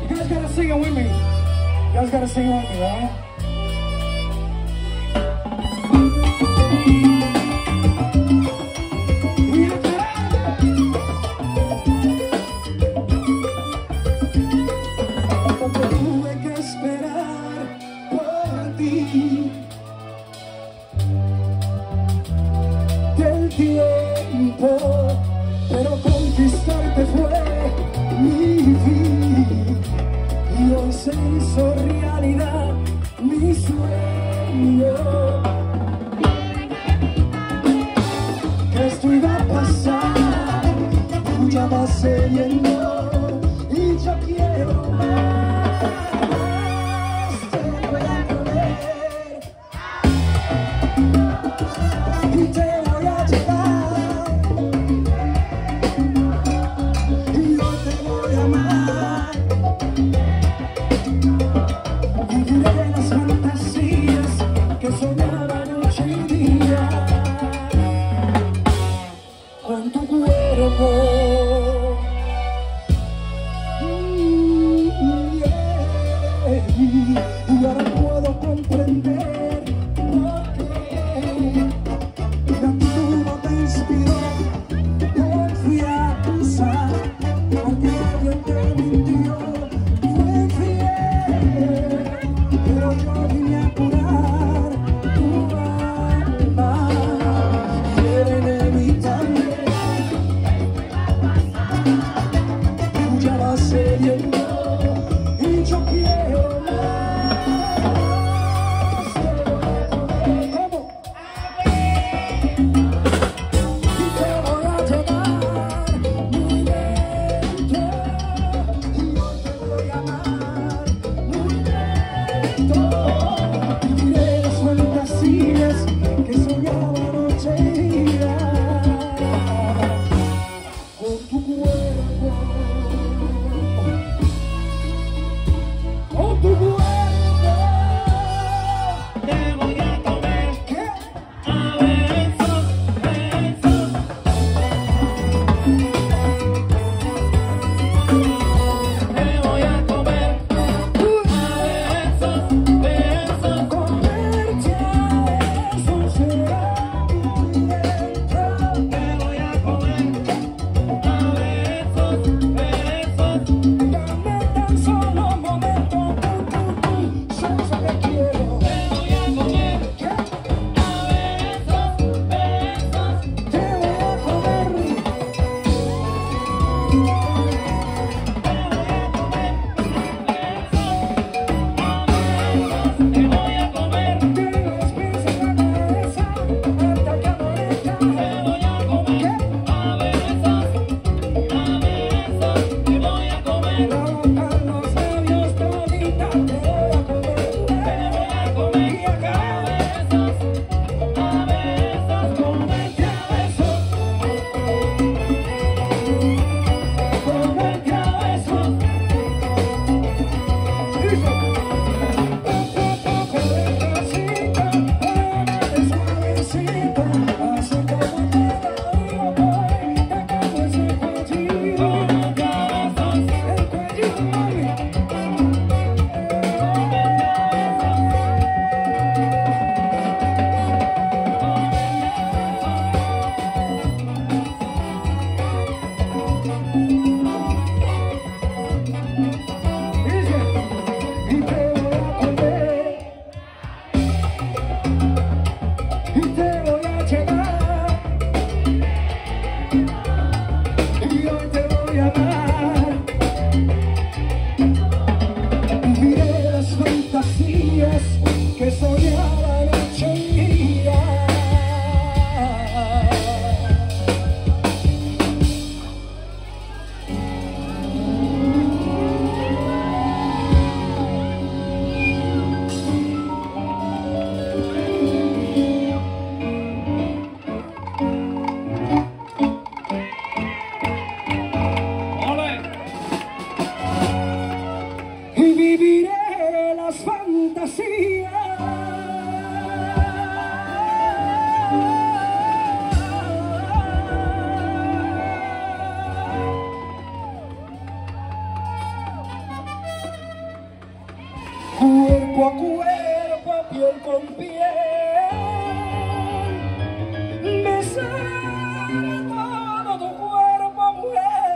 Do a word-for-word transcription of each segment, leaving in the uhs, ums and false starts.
You guys gotta sing it with me. You guys gotta sing it with me, alright? Tuve que esperar por ti del tiempo, pero conquistarte fue mi fin y hoy se hizo realidad mi sueño. Que esto iba a pasar, tú ya vas yendo y yo quiero más. Con tu cuerpo, mm, yeah. Y ahora puedo comprender por qué la actitud no te inspiró confianza, porque alguien te mintió, fue fiel, pero yo vine a curar tu alma. Era inevitable. Y yo quiero más. ¿Cómo? Y te voy a llevar muy lento. Y yo te voy a amar muy lento. Viviré las fantasías que soñaba noche y día con tu cuerpo. Oh, tu cuerpo. cuerpo a cuerpo, piel con piel, besar todo tu cuerpo, mujer.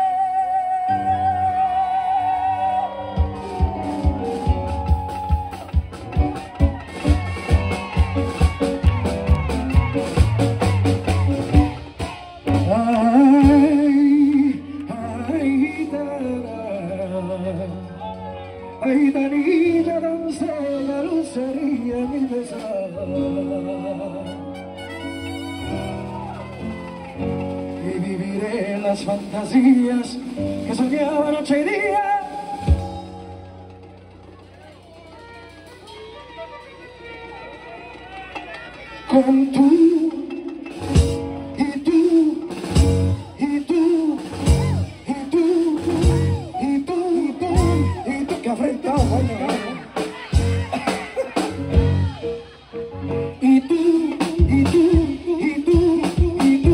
Ay, Danita, doncella, lucería mi besar. Y viviré las fantasías que soñaba noche y día. Con tú, y tú, y tú, y tú, y tú, y tú, y tú, que afrentado, coño. Y tú, y tú, y tú, y tú,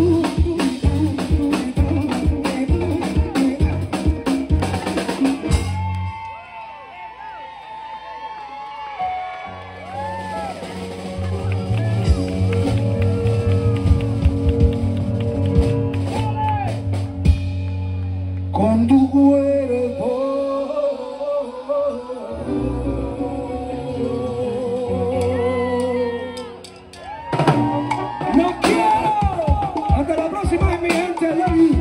con tu cuerpo. ¡No quiero! Hasta la próxima, mi gente. Love you.